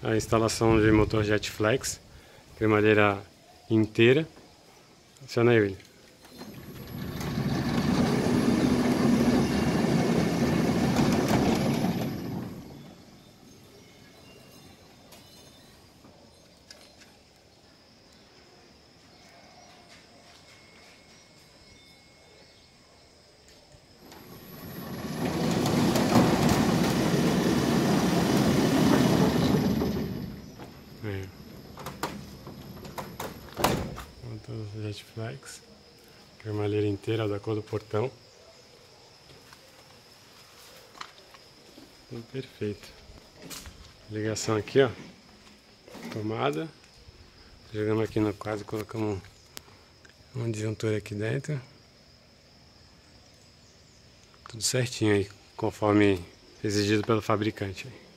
a instalação de motor Jetflex, cremalheira inteira. Aciona aí, William. Motor Jetflex, cremalheira inteira da cor do portão. Perfeito. Ligação aqui, ó. Tomada. Jogamos aqui no quadro, colocamos um disjuntor aqui dentro. Tudo certinho aí, conforme exigido pelo fabricante.